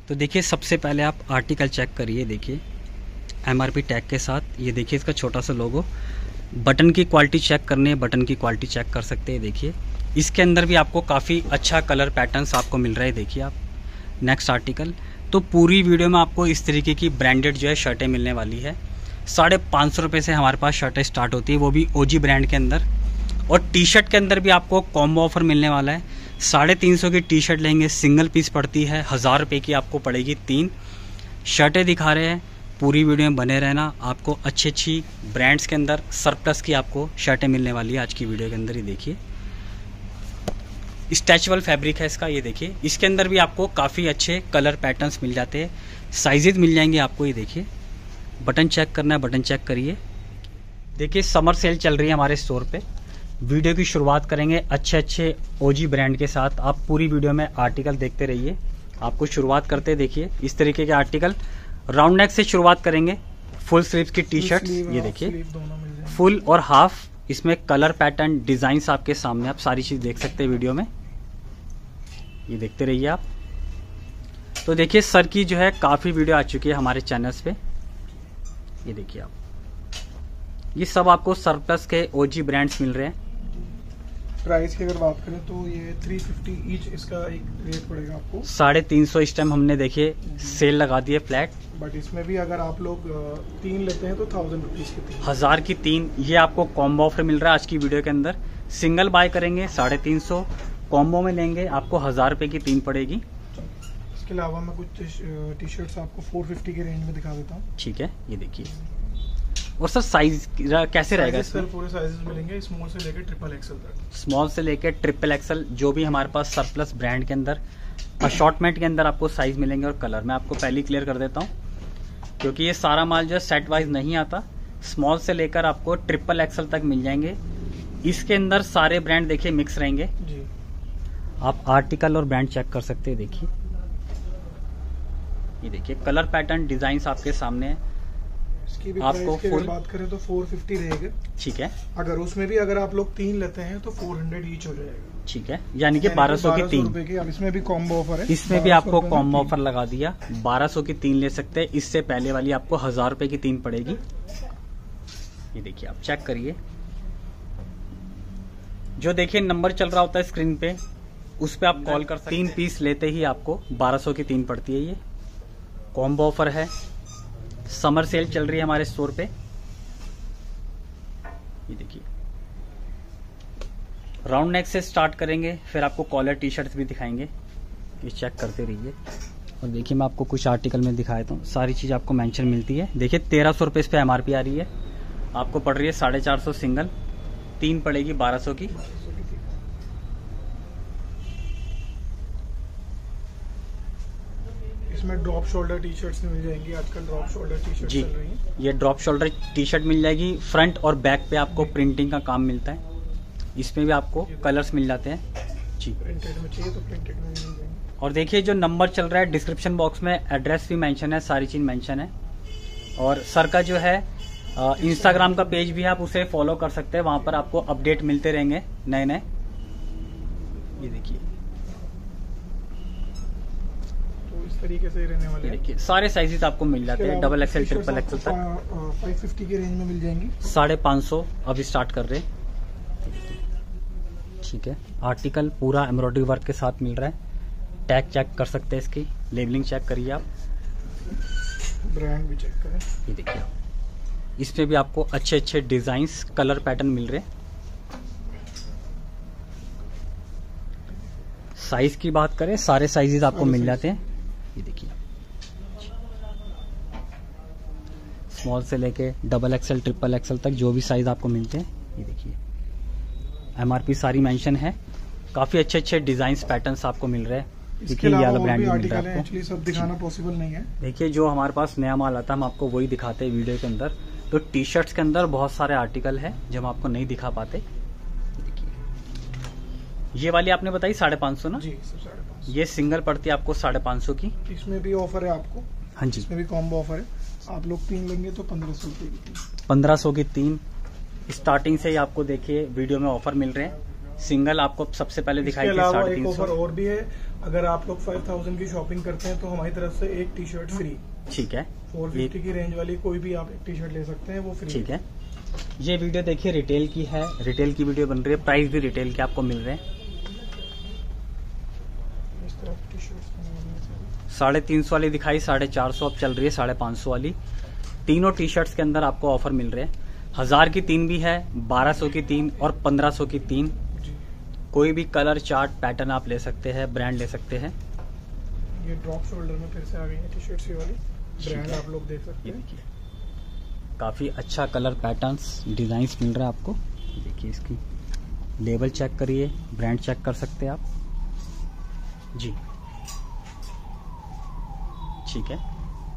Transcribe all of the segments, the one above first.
तो देखिए सबसे पहले आप आर्टिकल चेक करिए। देखिए एमआरपी टैग के साथ ये देखिए इसका छोटा सा लोगो। बटन की क्वालिटी चेक करनी है, बटन की क्वालिटी चेक कर सकते हैं। देखिए इसके अंदर भी आपको काफ़ी अच्छा कलर पैटर्न्स आपको मिल रहा है। देखिए आप नेक्स्ट आर्टिकल। तो पूरी वीडियो में आपको इस तरीके की ब्रांडेड जो है शर्टें मिलने वाली है। 550 रुपये से हमारे पास शर्टें स्टार्ट होती है, वो भी ओजी ब्रांड के अंदर। और टी शर्ट के अंदर भी आपको कॉम्बो ऑफर मिलने वाला है। 350 की टी शर्ट लेंगे, सिंगल पीस पड़ती है 1000 रुपये की, आपको पड़ेगी 3 शर्टें दिखा रहे हैं। पूरी वीडियो में बने रहना, आपको अच्छी ब्रांड्स के अंदर सरप्लस की आपको शर्टें मिलने वाली है आज की वीडियो के अंदर। ही देखिए स्ट्रेचेबल फैब्रिक है इसका। ये देखिए इसके अंदर भी आपको काफ़ी अच्छे कलर पैटर्न्स मिल जाते हैं, साइजेज मिल जाएंगे आपको। ये देखिए बटन चेक करना है, बटन चेक करिए। देखिए समर सेल चल रही है हमारे स्टोर पे। वीडियो की शुरुआत करेंगे अच्छे ओजी ब्रांड के साथ। आप पूरी वीडियो में आर्टिकल देखते रहिए। आपको शुरुआत करते देखिए इस तरीके के आर्टिकल। राउंड नेक से शुरुआत करेंगे। फुल स्लीव्स की टी शर्ट, ये देखिए फुल और हाफ, इसमें कलर पैटर्न डिजाइन्स आपके सामने, आप सारी चीज देख सकते हैं वीडियो में। ये देखते रहिए आप। तो देखिए सर की जो है काफी वीडियो आ चुकी है हमारे चैनल्स पे। ये देखिए आप, ये सब आपको सरप्लस के ओजी ब्रांड्स मिल रहे हैं। प्राइस की अगर बात करें तो ये 350 ईच इसका एक रेट पड़ेगा आपको। 350 इस टाइम हमने देखिए सेल लगा दी है फ्लैट। बट इसमें भी अगर आप लोग 3 लेते हैं तो 1000 रुपीज की 3। 1000 की 3, ये आपको कॉम्बो ऑफर मिल रहा है आज की वीडियो के अंदर। सिंगल बाय करेंगे 350, कॉम्बो में लेंगे आपको 1000 रुपये की 3 पड़ेगी। इसके अलावा मैं कुछ टी शर्ट्स आपको 450 के रेंज में दिखा देता हूँ। ठीक है, ये देखिए। और सर साइज कैसे रहेगा इसमें? पूरे साइजेस मिलेंगे, स्मॉल से लेकर ट्रिपल एक्सएल तक। स्मॉल से लेकर ट्रिपल एक्सएल जो भी हमारे पास सरप्लस ब्रांड के अंदर असॉर्टमेंट के अंदर आपको साइज मिलेंगे। और कलर मैं आपको पहले ही क्लियर कर देता हूँ, क्योंकि ये सारा माल जो है सेट वाइज नहीं आता। स्मॉल से लेकर आपको ट्रिपल एक्सएल तक मिल जाएंगे। इसके अंदर सारे ब्रांड देखिए मिक्स रहेंगे जी। आप आर्टिकल और ब्रांड चेक कर सकते हैं। देखिए ये देखिए कलर पैटर्न डिजाइन आपके सामने है। इसकी भी आपको प्राइस की बात करें तो 450 रहेगा। ठीक है, अगर उसमें भी अगर आप लोग 3 लेते हैं तो 400 ईच हो जाएगा। ठीक है, यानी कि 1200 की 3। अब इसमें भी कॉम्बो ऑफर है। इसमें भी आपको कॉम्बो ऑफर लगा दिया, 1200 की 3 ले सकते हैं। इससे पहले वाली आपको 1000 रुपए की 3 पड़ेगी। ये देखिए आप चेक करिए। जो देखिए नंबर चल रहा होता है स्क्रीन पे, उस पे आप कॉल कर सकते हैं। 3 पीस लेते ही आपको 1200 की 3 पड़ती है। ये कॉम्बो ऑफर है, समर सेल चल रही है हमारे स्टोर पे। ये देखिए राउंड नेक से स्टार्ट करेंगे, फिर आपको कॉलर टी शर्ट्स भी दिखाएंगे। ये चेक करते रहिए। और देखिए मैं आपको कुछ आर्टिकल में दिखाया था, सारी चीज आपको मेंशन मिलती है। देखिए 1300 रुपये इस पे एमआरपी आ रही है, आपको पड़ रही है 450 सिंगल, 3 पड़ेगी 1200 की। इसमें ड्रॉप शोल्डर टी शर्ट्स मिल जाएंगी। आजकल ड्रॉप शोल्डर टी शर्ट चल रही है। ये ड्रॉप शोल्डर टी शर्ट मिल जाएगी। फ्रंट और बैक पे आपको प्रिंटिंग का काम मिलता है। इसमें भी आपको कलर्स मिल जाते हैं जी। प्रिंटेड में चाहिए तो प्रिंटेड में मिल जाएंगे। और देखिए जो नंबर चल रहा है डिस्क्रिप्शन बॉक्स में एड्रेस भी मेंशन है, सारी चीज मेंशन है। और सर का जो है इंस्टाग्राम का पेज भी है, आप उसे फॉलो कर सकते हैं। वहां पर आपको अपडेट मिलते रहेंगे नए नए। ये देखिए तरीके से रहने वाले हैं। देखिए सारे साइजेस आपको मिल जाते हैं, डबल एक्सएल ट्रिपल एक्सएल तक। 550 के रेंज में मिल जाएंगी। 550 अभी स्टार्ट कर रहे हैं। ठीक है, आर्टिकल पूरा एम्ब्रॉयडरी वर्क के साथ मिल रहा है। टैग चेक कर सकते हैं, इसकी लेबलिंग चेक करिए आप, ब्रांड भी चेक करें। ये देखिए इसमें भी आपको अच्छे डिजाइन्स कलर पैटर्न मिल रहे हैं। साइज की बात करें, सारे साइजेस आपको मिल जाते हैं। ये देखिए स्मॉल से लेके डबल एक्सएल ट्रिपल एक्सएल तक जो भी साइज आपको मिलते हैं। ये देखिए एमआरपी सारी मेंशन है। काफी अच्छे डिजाइन्स पैटर्न्स आपको मिल रहे हैं। देखिए ये वाला ब्रांड मिल रहा है आपको। सब दिखाना पॉसिबल नहीं है। देखिए जो हमारे पास नया माल आता है हम आपको वही दिखाते हैं वीडियो के अंदर। तो टी शर्ट्स के अंदर बहुत सारे आर्टिकल है जो हम आपको नहीं दिखा पाते। ये वाली आपने बताई 550 ना जी, 550। ये सिंगल पड़ती है आपको 550 की। इसमें भी ऑफर है आपको। हाँ जी, इसमें भी कॉम्बो ऑफर है। आप लोग 3 लेंगे तो 1500 की 3। 1500 की 3 स्टार्टिंग से ही आपको देखिए वीडियो में ऑफर मिल रहे हैं। सिंगल आपको सबसे पहले दिखाई इसके थी अलावा एक 350। ऑफर और भी है, अगर आप लोग 5000 की शॉपिंग करते हैं तो हमारी तरफ से एक टी शर्ट फ्री। ठीक है, 450 की रेंज वाली कोई भी आप एक टी शर्ट ले सकते हैं, वो फ्री। ठीक है। ये वीडियो देखिए रिटेल की है, रिटेल की वीडियो बन रही है, प्राइस भी रिटेल के आपको मिल रहे हैं। इस तरह की टी शर्ट 350 वाली दिखाई, 450 अब चल रही है 550 वाली। तीनों टी शर्ट्स के अंदर आपको ऑफर मिल रहे हैं। 1000 की 3 भी है, 1200 की 3 और 1500 की 3। जी। कोई भी कलर चार्ट पैटर्न आप ले सकते हैं, ब्रांड ले सकते हैं। ये ड्रॉप शोल्डर में फिर से आ गई है टी शर्ट्स वाली, ब्रांड आप लोग देख सकते ये हैं। देखिए काफी अच्छा कलर पैटर्न्स डिजाइन्स मिल रहा है आपको। देखिए इसकी लेबल चेक करिए, ब्रांड चेक कर सकते हैं आप जी। ठीक है,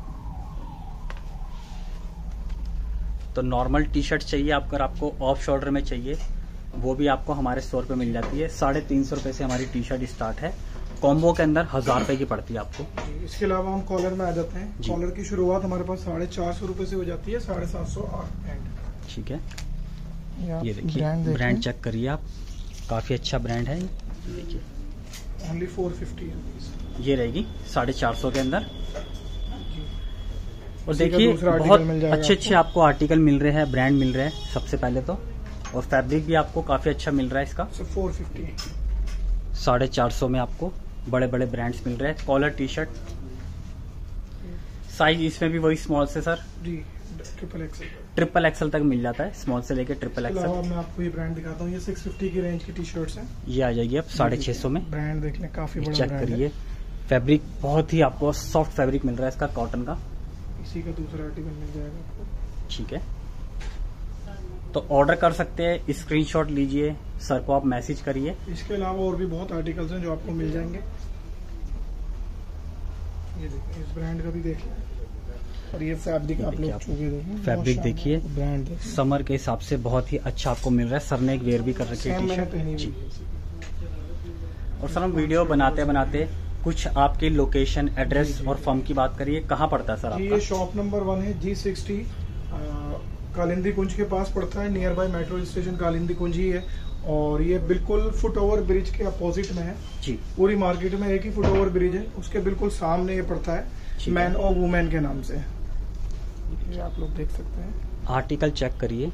तो नॉर्मल टी शर्ट चाहिए अगर आपको ऑफ शोल्डर में चाहिए, वो भी आपको हमारे स्टोर पे मिल जाती है। 350 रुपए से हमारी टी शर्ट स्टार्ट है। कॉम्बो के अंदर 1000 रुपए की पड़ती है आपको। जी। इसके अलावा हम कॉलर में आ जाते हैं। जी। कॉलर की शुरुआत हमारे पास 450 रुपए से हो जाती है, 750 एंड। ठीक है, आप ये देखिए ब्रांड ब्रांड चेक करिए आप, काफी अच्छा ब्रांड है। देखिए ओनली 450 रुपीज। ये रहेगी 450 के अंदर। और इसी का देखिए दूसरा बहुत आर्टिकल मिल जाएगा अच्छे अच्छे आपको आर्टिकल मिल रहे हैं, ब्रांड मिल रहे हैं सबसे पहले तो। और फैब्रिक भी आपको काफी अच्छा मिल रहा है इसका। 450। 450 में आपको बड़े बड़े ब्रांड्स मिल रहे हैं। कॉलर टी शर्ट साइज इसमें भी वही स्मॉल से sir ji, triple XL. Triple XL तक मिल जाता है, स्मॉल से लेके ट्रिपल इसके अलावा एक्सल। मैं आपको ये ब्रांड दिखाता हूँ, ये 650 की रेंज की टी शर्ट्स हैं। ये आ जाइए अब 650 में। ब्रांड देख लें, काफी बड़ा चेक ब्रांड करिए, है। फैब्रिक बहुत ही आपको सॉफ्ट फैब्रिक मिल रहा है इसका, कॉटन का। इसी का दूसरा आर्टिकल मिल जाएगा आपको। ठीक है, तो ऑर्डर कर सकते हैं, स्क्रीनशॉट लीजिए, सर को आप मैसेज करिए। इसके अलावा और भी बहुत आर्टिकल्स हैं जो आपको मिल जाएंगे। ये देखिए, इस ब्रांड का भी देखिए। और ये फैब्रिक आप लोग छू के देखें, फैब्रिक देखिए, ब्रांड देखिए। समर के हिसाब से बहुत ही अच्छा आपको मिल रहा है। सर ने एक वेयर भी कर रखी है सेम टी मैंने शर्ट पहनी जी। हुई है। और सर हम वीडियो बनाते बनाते कुछ आपकी लोकेशन, एड्रेस और फर्म की बात करिए, कहाँ पड़ता है सर जी, आपका? ये शॉप नंबर 1 है, G60 कालिंदी कुंज के पास पड़ता है। Nearby metro station Kalindi Kunj ही है। और ये बिल्कुल फुट ओवर ब्रिज के अपोजिट में है जी। पूरी मार्केट में एक ही फुट ओवर ब्रिज है, उसके बिल्कुल सामने ये पड़ता है, ठीक है। मैन और वुमेन के नाम से। ये आप लोग देख सकते हैं। आर्टिकल चेक करिए।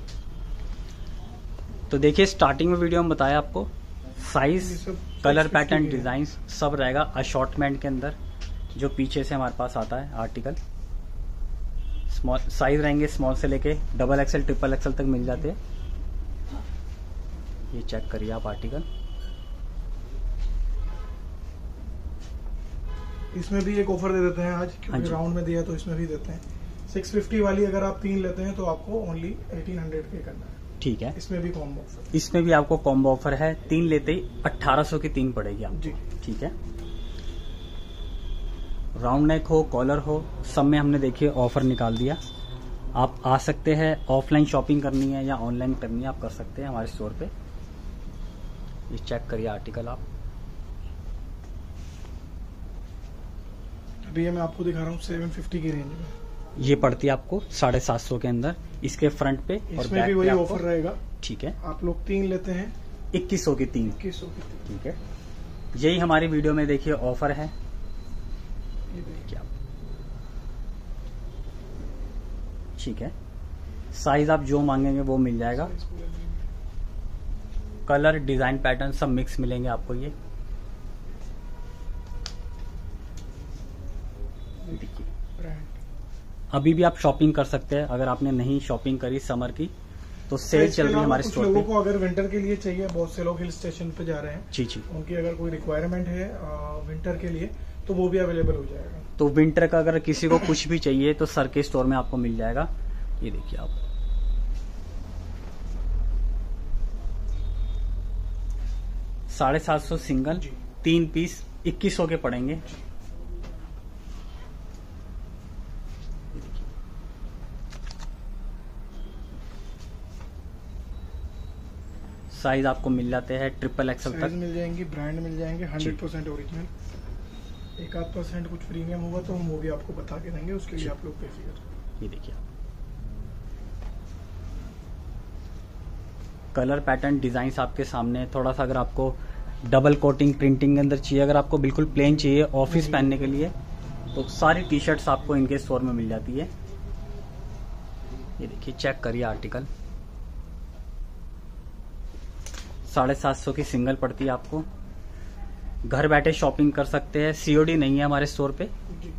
तो देखिए स्टार्टिंग में वीडियो में बताया आपको, साइज, ये सब कलर 650 पैटर्न, के हैं। डिजाइन सब रहेगा अशॉर्टमेंट के अंदर, जो पीछे से हमारे पास आता है आर्टिकल। स्मॉल साइज रहेंगे, स्मॉल से लेके डबल एक्सएल, ट्रिपल एक्सएल तक मिल जाते हैं। ये चेक करिए आप आर्टिकल। इसमें भी एक ऑफर दे देते हैं आज, हाँ क्योंकि जी। राउंड में दिया है तो इसमें भी देते हैं। 650 वाली अगर आप 3 लेते हैं तो आपको ओनली 1800 पे करना है। ठीक है, इसमें भी कॉम्बो ऑफर। इसमें भी आपको कॉम्बो ऑफर है, 3 लेते ही 1800 की 3 पड़ेगी आपको। जी। ठीक है, राउंड नेक हो, कॉलर हो, सब में हमने देखिए ऑफर निकाल दिया। आप आ सकते हैं, ऑफलाइन शॉपिंग करनी है या ऑनलाइन करनी है आप कर सकते हैं हमारे स्टोर पे। ये चेक करिए आर्टिकल आप। अभी ये मैं आपको दिखा रहा हूँ 750 की रेंज में। ये पड़ती है आपको 750 के अंदर, इसके फ्रंट पे और इसमें बैक भी पे वही आपको। ऑफर रहेगा। ठीक है, आप लोग 3 लेते हैं 2100 की 3। 2100 की 3। ठीक है, यही हमारी वीडियो में देखिए ऑफर है। ये देखिए। क्या ठीक है, साइज आप जो मांगेंगे वो मिल जाएगा। साइज पूरा नहीं। कलर, डिजाइन, पैटर्न सब मिक्स मिलेंगे आपको। ये देखिए, ब्रांड। अभी भी आप शॉपिंग कर सकते हैं। अगर आपने नहीं शॉपिंग करी समर की तो सेल इसके चल रही है अलावा हमारे कुछ स्टोर लोगों पे। को अगर विंटर के लिए चाहिए, बहुत से लोग हिल स्टेशन पे जा रहे हैं, जी जी, उनकी अगर कोई रिक्वायरमेंट है विंटर के लिए तो वो भी अवेलेबल हो जाएगा। तो विंटर का अगर किसी को कुछ भी चाहिए तो सर के स्टोर में आपको मिल जाएगा। ये देखिए आप, $750 सिंगल, जी। 3 पीस 2100 के पड़ेंगे। साइज आपको मिल जाते हैं ट्रिपल एक्सल साइज तक। मिल जाएंगी, ब्रांड मिल जाएंगे, 100% ओरिजिनल। 1-8% कुछ प्रीमियम होगा तो हम वो भी आपको बता के देंगे, उसके लिए आप लोग बेफिक्र। ये देखिए आप, कलर पैटर्न डिजाइन आपके सामने। थोड़ा सा अगर आपको डबल कोटिंग प्रिंटिंग के अंदर चाहिए, अगर आपको बिल्कुल प्लेन चाहिए ऑफिस पहनने के लिए, तो सारी टी शर्ट्स आपको इनके स्टोर में मिल जाती है। ये देखिए, चेक करिए आर्टिकल। 750 की सिंगल पड़ती है आपको। घर बैठे शॉपिंग कर सकते हैं, सीओडी नहीं है हमारे स्टोर पे।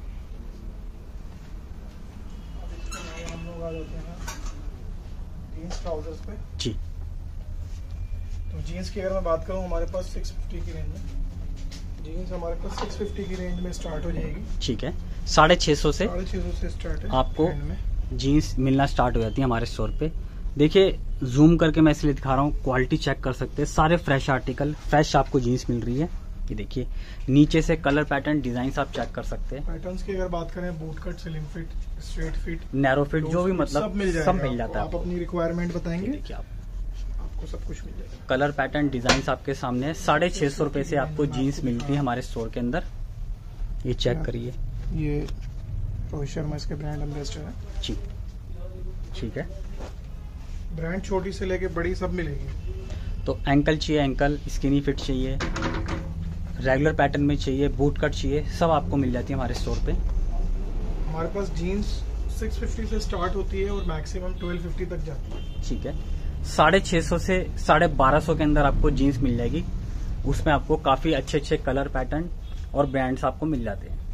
हम लोग आ जाते हैं जीन्स ट्राउजर्स पे जी। तो जीन्स की अगर मैं बात करूं, हमारे पास 650 की रेंज में जीन्स हमारे पास 650 की रेंज में स्टार्ट हो जाएगी। ठीक है, 650 से 650 से स्टार्ट है आपको हैंड में। जीन्स मिलना स्टार्ट हो जाती है हमारे स्टोर पे। देखिए, जूम करके मैं इसलिए दिखा रहा हूँ, क्वालिटी चेक कर सकते हैं। सारे फ्रेश आर्टिकल, फ्रेश आपको जीन्स मिल रही है। ये देखिए, नीचे से कलर पैटर्न डिजाइन आप चेक कर सकते हैं। पैटर्न्स की अगर बात करें, boot cut, slim fit, straight fit, narrow fit, जो भी मतलब सब मिल जाएगा। सब मिल जाता है आप आपको। अपनी रिक्वायरमेंट बताएंगे, देखिए, आपको सब कुछ मिल जाएगा। कलर पैटर्न डिजाइन आपके सामने है। 650 रुपए से आपको जीन्स मिलती है हमारे स्टोर के अंदर। ये चेक करिए। ये रोहित शर्मा इसके ब्रांड एम्बेसडर है जी। ठीक है, ब्रांड छोटी से लेके बड़ी सब मिलेगी। तो एंकल चाहिए एंकल, स्किनी फिट चाहिए, रेगुलर पैटर्न में चाहिए, बूट कट चाहिए, सब आपको मिल जाती है हमारे स्टोर पे। हमारे पास जीन्स 650 से स्टार्ट होती है और मैक्सिमम 1250 तक जाती है। ठीक है, 650 से 1250 के अंदर आपको जीन्स मिल जाएगी। उसमें आपको काफी अच्छे अच्छे कलर पैटर्न और ब्रांड्स आपको मिल जाते हैं।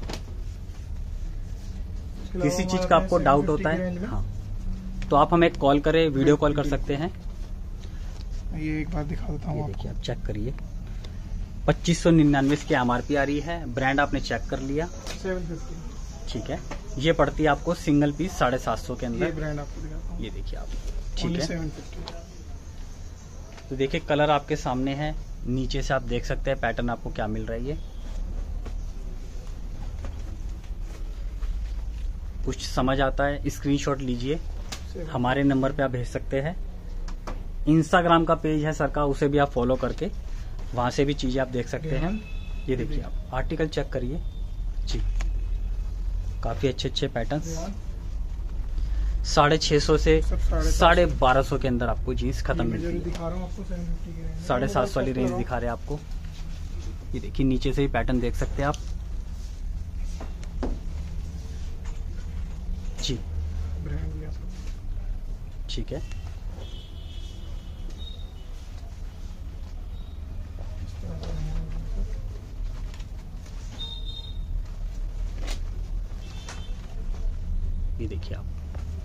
किसी चीज का आपको डाउट होता है, हाँ, तो आप हमें कॉल करें, वीडियो कॉल कर सकते हैं। ये एक बार दिखा देता हूँ ये आपको। देखिए, आप चेक करिए। 2599 की एमआरपी आ रही है। ब्रांड आपने चेक कर लिया। 750 ठीक है, ये पड़ती है आपको सिंगल पीस 750 के ये अंदर। ब्रांड आपको दिखाता हूँ। ये देखिए आप, ठीक Only है। 750। तो देखिए, कलर आपके सामने है। नीचे से आप देख सकते हैं पैटर्न आपको क्या मिल रहा है। ये कुछ समझ आता है, स्क्रीनशॉट लीजिए, हमारे नंबर पे आप भेज सकते हैं। इंस्टाग्राम का पेज है सर का, उसे भी आप फॉलो करके वहां से भी चीजें आप देख सकते हैं। ये देखिए, आप आर्टिकल चेक करिए जी, काफी अच्छे अच्छे पैटर्न्स। 650 से 1250 के अंदर आपको जीन्स खत्म मिलती है। दिखा रहा हूँ आपको 750 की रेंज। 750 वाली रेंज दिखा रहे हैं आपको। ये देखिए, नीचे से ही पैटर्न देख सकते हैं आप जी। ब्रांड भी आपको ठीक है, ये देखिए आप,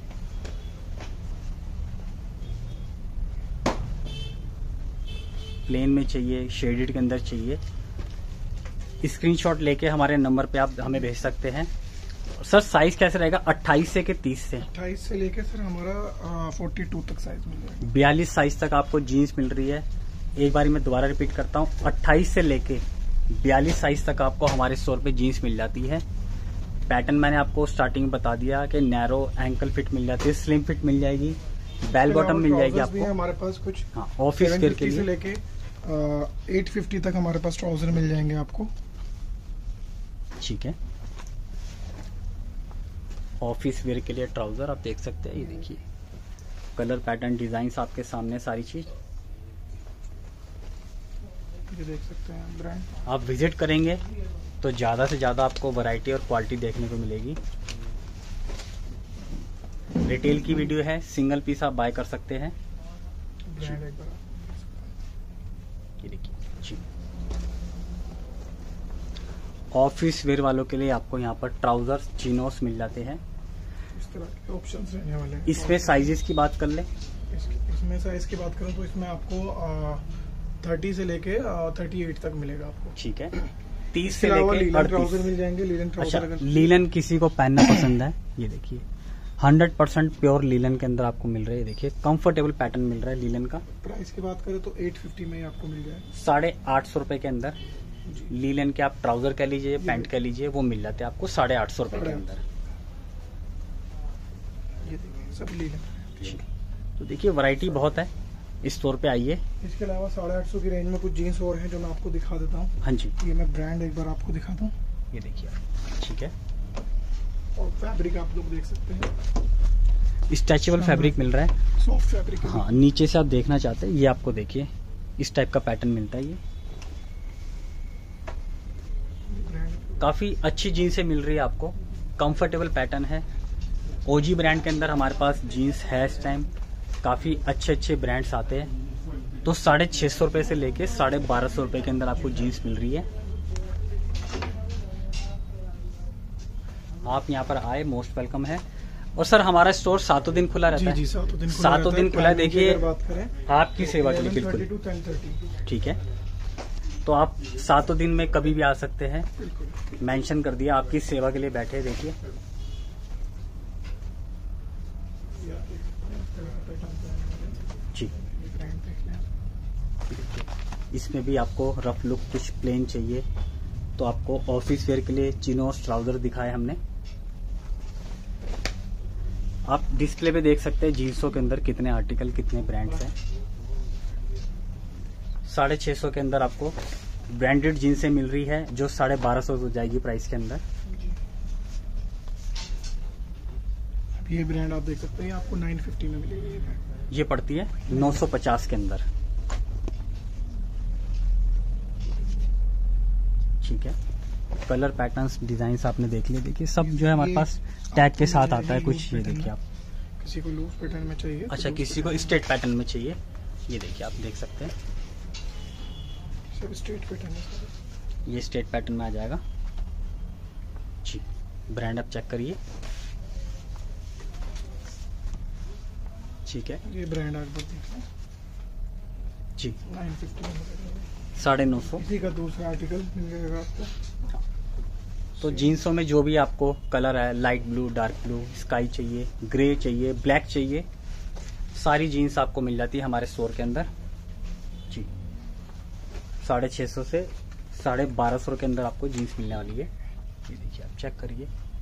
प्लेन में चाहिए, शेडेड के अंदर चाहिए, स्क्रीनशॉट लेके हमारे नंबर पे आप हमें भेज सकते हैं। सर साइज कैसे रहेगा? 28 से के 30 से? 28 से लेके सर हमारा 42 तक साइज मिल जाएगा। 42 साइज तक आपको जीन्स मिल रही है। एक बार मैं दोबारा रिपीट करता हूँ, 28 से लेके 42 साइज तक आपको हमारे स्टोर पे जीन्स मिल जाती है। पैटर्न मैंने आपको स्टार्टिंग में बता दिया कि नैरो एंकल फिट मिल जाती है, स्लिम फिट मिल जाएगी, बेल बॉटम मिल जाएगी आपको। हमारे पास कुछ हाँ, ऑफिस वेयर के लिए से लेके 850 तक हमारे पास ट्राउजर मिल जाएंगे आपको। ठीक है, ऑफिस वेयर के लिए ट्राउजर आप देख सकते हैं। ये देखिए, कलर पैटर्न डिजाइन आपके सामने सारी चीज ये देख सकते हैं ब्रांड। आप विजिट करेंगे तो ज्यादा से ज्यादा आपको वैरायटी और क्वालिटी देखने को मिलेगी। रिटेल की वीडियो है, सिंगल पीस आप बाय कर सकते हैं। ब्रांड एक बार ये देखिए जी, ऑफिस वेयर वालों के लिए आपको यहाँ पर ट्राउजर चिनोस मिल जाते हैं। इस तरह के ऑप्शंस रहने वाले हैं। इसमें साइजेस की बात कर ले, इसमें साइज की बात करूं तो इसमें आपको 30 से लेके 38 तक मिलेगा आपको। ठीक है, 30 से लेके 38। ट्राउजर मिल जाएंगे, लीलन अच्छा, ट्राउजर। लीलन किसी को पहनना पसंद है, ये देखिए 100% प्योर लीलन के अंदर आपको मिल रहा है। ये देखिए, कंफर्टेबल पैटर्न मिल रहा है लीलन का। प्राइस की बात करें तो 850 में ही आपको मिल जाएगा। 850 रुपए के अंदर लीलन के आप ट्राउजर कह लीजिए, पैंट कह लीजिए, वो मिल जाते हैं आपको 850 रुपए के अंदर। ये देखिए सब लीलन। तो देखिए, वैरायटी बहुत है, इस स्टोर पे आइए। इसके अलावा 850 की रेंज में कुछ जीन्स और हैं जो मैं आपको दिखा देता हूँ। हाँ जी, ये मैं ब्रांड एक बार आपको दिखाता हूँ। ये देखिए, ठीक है, और फैब्रिक आप लोग देख सकते हैं। स्ट्रेचेबल फैब्रिक मिल रहा है, सॉफ्ट फैब्रिक। हाँ। नीचे से आप देखना चाहते हैं, ये आपको देखिए इस टाइप का पैटर्न मिलता है। ये काफ़ी अच्छी जीन्सें मिल रही है आपको, कंफर्टेबल पैटर्न है। ओजी ब्रांड के अंदर हमारे पास जीन्स है इस टाइम, काफ़ी अच्छे अच्छे ब्रांड्स आते हैं। तो 650 रुपये से लेके 1250 रुपये के अंदर आपको जीन्स मिल रही है। आप यहाँ पर आए, मोस्ट वेलकम है। और सर हमारा स्टोर 7 दिन खुला रहता है। जी, 7 दिन खुला है। देखिए बात करें आपकी सेवा के लिए बिल्कुल ठीक है। तो आप 7 दिन में कभी भी आ सकते हैं, मेंशन कर दिया, आपकी सेवा के लिए बैठे। देखिए जी, इसमें भी आपको रफ लुक कुछ प्लेन चाहिए तो आपको ऑफिस वेयर के लिए चिनोस ट्राउजर दिखाए हमने। आप डिस्प्ले पे देख सकते हैं जीन्सों के अंदर कितने आर्टिकल, कितने ब्रांड्स हैं। 650 के अंदर आपको ब्रांडेड जीन्सें मिल रही है जो 1250 हो जाएगी प्राइस के अंदर। ये ब्रांड आप देख सकते हैं, आपको 950 में मिलेगी। ये पड़ती है 950 के अंदर, ठीक है। कलर पैटर्न्स डिजाइन आपने देख लिए। देखिए सब जो है हमारे पास टैग के साथ आता है कुछ। ये देखिए आप, किसी को लूज पैटर्न में चाहिए, अच्छा किसी को स्ट्रेट पैटर्न में चाहिए, ये देखिए आप देख सकते हैं, सब स्ट्रेट पैटर्न है। ये स्ट्रेट पैटर्न में आ जाएगा जी। ब्रांड आप चेक करिए, ठीक है। ये ब्रांड आप देखिए जी, 950 में 950। इसी का दूसरा आर्टिकल मिल जाएगा आपको। तो जीन्सों में जो भी आपको कलर है, light blue, dark blue, sky चाहिए, ग्रे चाहिए, ब्लैक चाहिए, सारी जीन्स आपको मिल जाती है हमारे स्टोर के अंदर जी। 650 से 1250 के अंदर आपको जीन्स मिलने वाली है। ये देखिए आप चेक करिए,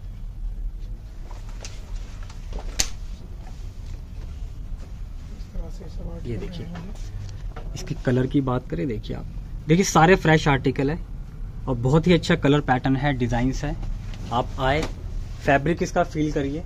ये देखिए। इसकी कलर की बात करें, देखिए आप, देखिए सारे फ्रेश आर्टिकल है और बहुत ही अच्छा कलर पैटर्न है, डिजाइन्स है। आप आए, फैब्रिक इसका फील करिए।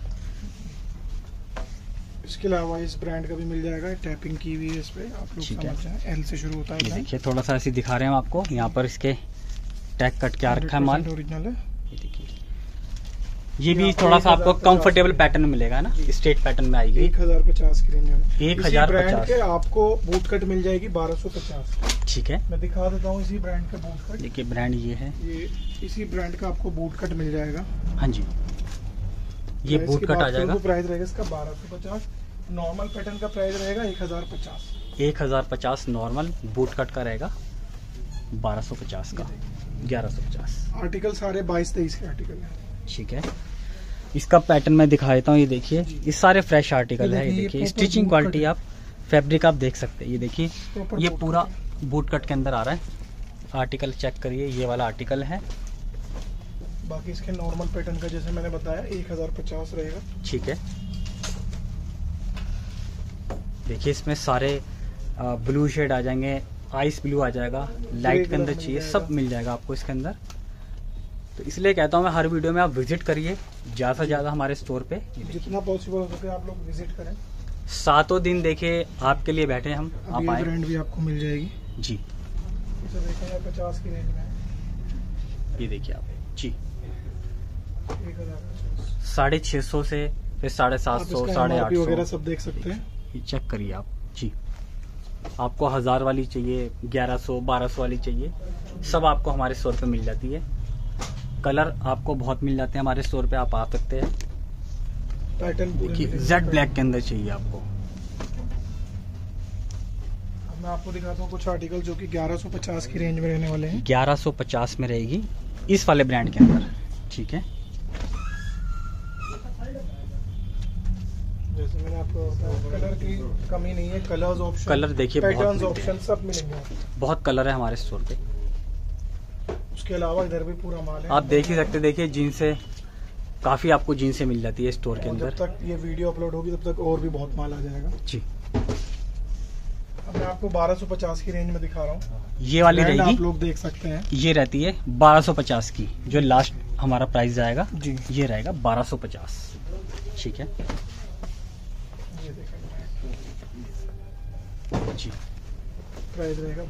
इसके अलावा इस ब्रांड का भी मिल जाएगा, टैपिंग की हुई है इस पे, आप लोग समझ जाएं। एल से शुरू होता है। ये देखिए थोड़ा सा ऐसे दिखा रहे हैं हम आपको, यहाँ पर इसके टैग कट के आ रखा है माल, ओरिजिनल है। ये देखिए। ये भी थोड़ा सा आपको कंफर्टेबल पैटर्न मिलेगा ना, स्ट्रेट पैटर्न में आएगी। 1050 की रेंज में 1050 के आपको बूट कट मिल जाएगी 1250। ठीक है, मैं दिखा देता हूँ इसी ब्रांड का बूट कट। देखिए ब्रांड ये है, ये इसी ब्रांड का आपको बूट कट मिल जाएगा। हाँ जी, ये बूट कट आ जाएगा। प्राइस रहेगा इसका 1250। नॉर्मल पैटर्न का प्राइस रहेगा 1050। 1050 नॉर्मल बूट कट का रहेगा, 1250 का 1150। आर्टिकल सारे 22-23 के आर्टिकल है। ठीक है, इसका पैटर्न मैं दिखा देता हूँ। ये देखिए, ये सारे फ्रेश आर्टिकल है। ये देखिए स्टिचिंग क्वालिटी, आप फैब्रिक आप देख सकते हैं। ये देखिए ये पूरा बूट कट के अंदर आ रहा है। आर्टिकल चेक करिए, ये वाला आर्टिकल है। बाकी इसके नॉर्मल पैटर्न का जैसे मैंने बताया 1050 रहेगा। ठीक है, देखिए इसमें सारे ब्लू शेड आ जाएंगे, आइस ब्लू आ जाएगा, लाइट के अंदर चाहिए, सब मिल जाएगा आपको इसके अंदर। तो इसलिए कहता हूँ मैं, हर वीडियो में आप विजिट करिए ज़्यादा से ज़्यादा हमारे स्टोर पे, जितना पॉसिबल हो सके आप लोग विजिट करें। 7 दिन देखिए आपके लिए बैठे हम, आप आए। ब्रांड भी आपको मिल जाएगी जी, 1050 की रेंज में। ये देखिए आप जी, 1050, 650 से फिर 750, 850 वगैरह सब देख सकते हैं। ये चेक करिए आप जी। आपको 1000 वाली चाहिए, 1100, 1200 वाली चाहिए, सब आपको हमारे स्टोर पे मिल जाती है। कलर आपको बहुत मिल जाते हैं हमारे स्टोर पे, आप आ सकते हैं। पैटर्न देखिए जेड ब्लैक के अंदर चाहिए आपको। मैं आपको दिखाता हूँ कुछ आर्टिकल जो कि 1150 की रेंज में रहने वाले हैं। 1150 में रहेगी इस वाले ब्रांड के अंदर। ठीक है, जैसे मैंने आपको कलर की कमी नहीं है, कलर्स ऑप्शन, कलर देखिए पैटर्न्स ऑप्शन सब मिलेंगे। बहुत कलर है हमारे स्टोर पे। उसके अलावा इधर भी पूरा माल है, आप देख ही सकते। देखिए जीन्सें काफी आपको जीन्सें मिल जाती है स्टोर के अंदर। जब तक ये वीडियो अपलोड होगी तब तक और भी बहुत माल आ जाएगा जी। अब मैं आपको 1250 की रेंज में दिखा रहा हूँ। ये वाली रहेगी, आप लोग देख सकते हैं। ये रहती है 1250 की, जो लास्ट हमारा प्राइस जाएगा जी। ये रहेगा 1250। ठीक है, ये देखा जी। प्राइस रहेगा